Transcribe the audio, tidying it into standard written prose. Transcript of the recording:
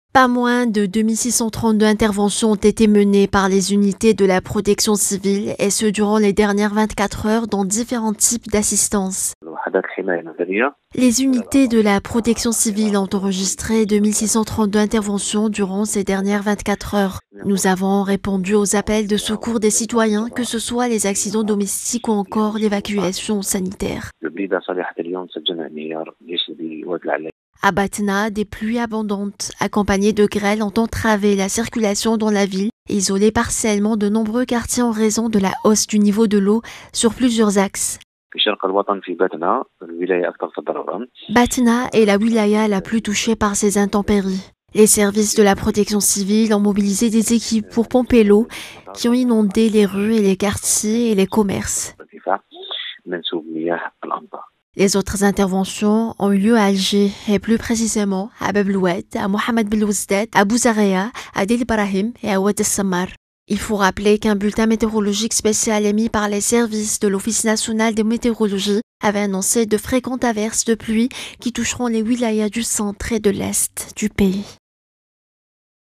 Pas moins de 2632 interventions ont été menées par les unités de la protection civile et ce durant les dernières 24 heures dans différents types d'assistance. Les unités de la protection civile ont enregistré 2632 interventions durant ces dernières 24 heures. Nous avons répondu aux appels de secours des citoyens, que ce soit les accidents domestiques ou encore l'évacuation sanitaire. À Batna, des pluies abondantes, accompagnées de grêle, ont entravé la circulation dans la ville et isolé partiellement de nombreux quartiers en raison de la hausse du niveau de l'eau sur plusieurs axes. Batna est la wilaya la plus touchée par ces intempéries. Les services de la protection civile ont mobilisé des équipes pour pomper l'eau qui ont inondé les rues et les quartiers et les commerces. Les autres interventions ont eu lieu à Alger et plus précisément à Bab el-Oued, à Mohamed Belouizdad, à Bouzaria, à Del Ibrahim et à Oued el-Sammar. Il faut rappeler qu'un bulletin météorologique spécial émis par les services de l'Office national de météorologie avait annoncé de fréquentes averses de pluie qui toucheront les wilayas du centre et de l'est du pays.